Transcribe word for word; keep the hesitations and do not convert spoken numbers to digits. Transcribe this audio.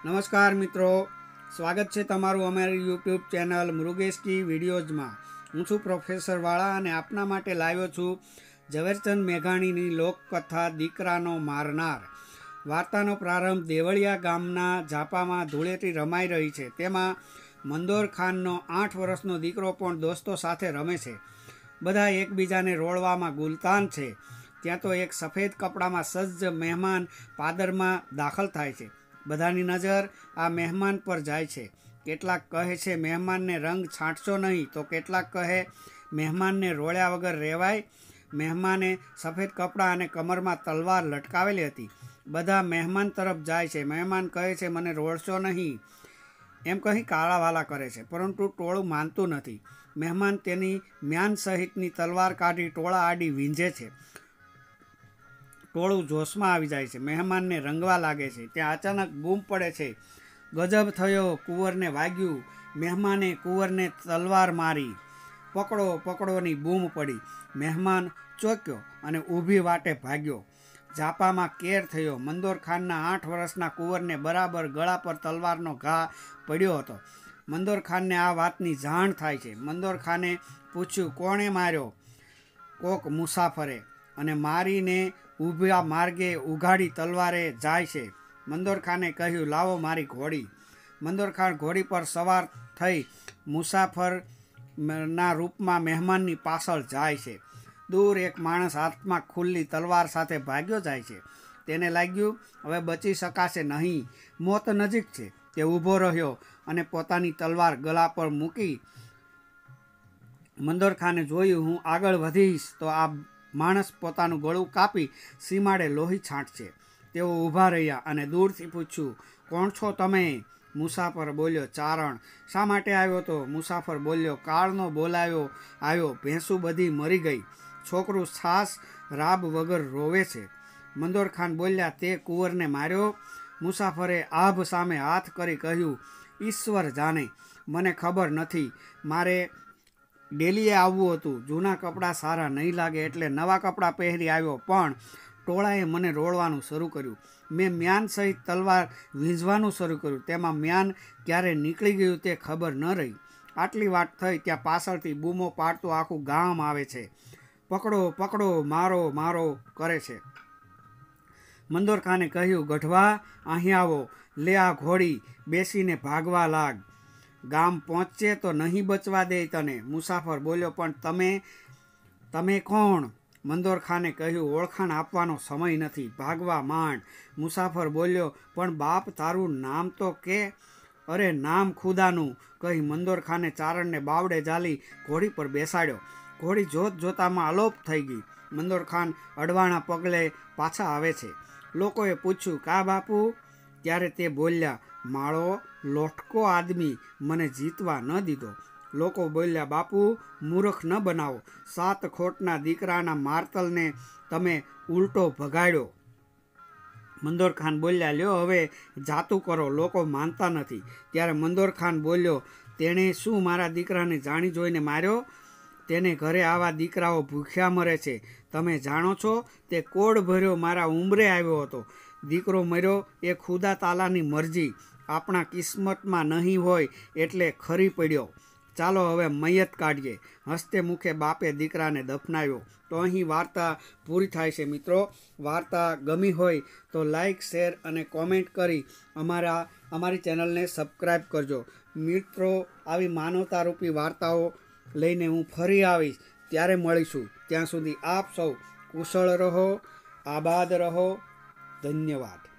નમસ્કાર મિત્રો, સ્વાગત છે તમારું અમારી યુટ્યુબ ચેનલ મૃગેશ કી વિડીયોઝમાં। હું છું પ્રોફેસર વાળા અને આપના માટે લાવ્યો છું ઝવેરચંદ મેઘાણીની લોકકથા દીકરાનો મારનાર। વાર્તાનો પ્રારંભ દેવળિયા ગામના ઝાપામાં ધૂળેટી રમાઈ રહી છે। તેમાં મંદોર ખાનનો આઠ વર્ષનો દીકરો પણ દોસ્તો સાથે રમે છે। બધા એકબીજાને રોળવામાં ગુલતાન છે। ત્યાં તો એક સફેદ કપડામાં સજ્જ મહેમાન પાદરમાં દાખલ થાય છે। બધાની નજર આ મહેમાન પર જાય છે। કેટલાક કહે છે મહેમાનને રંગ છાંટશો નહીં, તો કેટલાક કહે મહેમાનને રોળ્યા વગર રહેવાય। મહેમાને સફેદ કપડાં અને કમરમાં તલવાર લટકાવેલી હતી। બધા મહેમાન તરફ જાય છે। મહેમાન કહે છે મને રોળશો નહીં એમ કહી કાળાવાલા કરે છે, પરંતુ ટોળું માનતું નથી। મહેમાન તેની મ્યાન સહિતની તલવાર કાઢી ટોળા આડી વીંઝે છે। ટોળું જોશમાં આવી જાય છે, મહેમાનને રંગવા લાગે છે। ત્યાં અચાનક બૂમ પડે છે, ગજબ થયો, કુંવરને વાગ્યું। મહેમાને કુંવરને તલવાર મારી। પકડો પકડોની બૂમ પડી। મહેમાન ચોક્યો અને ઊભી વાટે ભાગ્યો। ઝાપામાં કેર થયો। મંદોર ખાનના આઠ વર્ષના કુંવરને બરાબર ગળા પર તલવારનો ઘા પડ્યો હતો। મંદોર ખાનને આ વાતની જાણ થાય છે। મંદોર ખાને પૂછ્યું કોણે માર્યો? કોક મુસાફરે, અને મારીને ઊભા માર્ગે ઉઘાડી તલવારે જાય છે। મંદોર ખાને કહ્યું લાવો મારી ઘોડી। મંદોર ખાન ઘોડી પર સવાર થઈ મુસાફરના રૂપમાં મહેમાનની પાછળ જાય છે। દૂર એક માણસ હાથમાં ખુલ્લી તલવાર સાથે ભાગ્યો જાય છે। તેને લાગ્યું હવે બચી શકાશે નહીં, મોત નજીક છે। તે ઊભો રહ્યો અને પોતાની તલવાર ગળા પર મૂકી। મંદોર ખાને જોયું હું આગળ વધીશ તો આ માણસ પોતાનું ગળું કાપી સીમાડે લોહી છાંટશે। તેઓ ઊભા રહ્યા અને દૂરથી પૂછ્યું કોણ છો તમે? મુસાફર બોલ્યો ચારણ। શા માટે આવ્યો તો? મુસાફર બોલ્યો કાળનો બોલાવ્યો આવ્યો, ભેંસું બધી મરી ગઈ, છોકરું છાસ રાબ વગર રોવે છે। મંદોર ખાન બોલ્યા તે કુંવરને માર્યો? મુસાફરે આભ સામે હાથ કરી કહ્યું ઈશ્વર જાણે, મને ખબર નથી। મારે ડેલીએ આવવું હતું, જૂના કપડાં સારા નહીં લાગે એટલે નવા કપડાં પહેરી આવ્યો, પણ ટોળાએ મને રોળવાનું શરૂ કર્યું। મેં મ્યાન સહિત તલવાર વીંઝવાનું શરૂ કર્યું, તેમાં મ્યાન ક્યારે નીકળી ગયું તે ખબર ન રહી। આટલી વાત થઈ ત્યાં પાછળથી બૂમો પાડતું આખું ગામ આવે છે। પકડો પકડો, મારો મારો કરે છે। મંદોર ખાને કહ્યું ગઢવા અહીં આવો, લે આ ઘોડી, બેસીને ભાગવા લાગ, ગામ પહોંચશે તો નહીં બચવા દે તને। મુસાફર બોલ્યો પણ તમે તમે કોણ? મંદોર ખાને કહ્યું ઓળખાણ આપવાનો સમય નથી, ભાગવા માંડ। મુસાફર બોલ્યો પણ બાપ તારું નામ તો કે? અરે નામ ખુદાનું, કહી મંદોર ખાને ચારણને બાવડે ઝાલી ઘોડી પર બેસાડ્યો। ઘોડી જોત જોતામાં અલોપ થઈ ગઈ। મંદોર ખાન અડવાણા પગલે પાછા આવે છે। લોકોએ પૂછ્યું કા બાપુ? ત્યારે તે બોલ્યા માળો લોટકો આદમી મને જીતવા ન દીધો। લોકો બોલ્યા બાપુ મૂર્ખ ન બનાવો, સાત ખોટના દીકરાના મારતલને તમે ઉલટો ભગાડ્યો। મંદોર ખાન બોલ્યા લ્યો હવે જાતું કરો, લોકો માનતા નથી। ત્યારે મંદોર ખાન બોલ્યો તેણે શું મારા દીકરાને જાણી જોઈને માર્યો? તેને ઘરે આવા દીકરાઓ ભૂખ્યા મરે છે, તમે જાણો છો? તે કોડ ભર્યો મારા ઉંબરે આવ્યો હતો। દીકરો મર્યો એ ખુદા તાલાની મરજી, આપણા કિસ્મતમાં નહીં હોય એટલે ખરી પડ્યો। ચાલો હવે મૈયત કાઢીએ। હસતે મુખે બાપે દીકરાને દફનાવ્યો। તો અહીં વાર્તા પૂરી થાય છે। મિત્રો, વાર્તા ગમી હોય તો લાઈક, શેર અને કોમેન્ટ કરી અમારા અમારી ચેનલને સબસ્ક્રાઈબ કરજો। મિત્રો, આવી માનવતારૂપી વાર્તાઓ લઈને હું ફરી આવીશ, ત્યારે મળીશું। ત્યાં સુધી આપ સૌ કુશળ રહો, આબાદ રહો। ધન્યવાદ।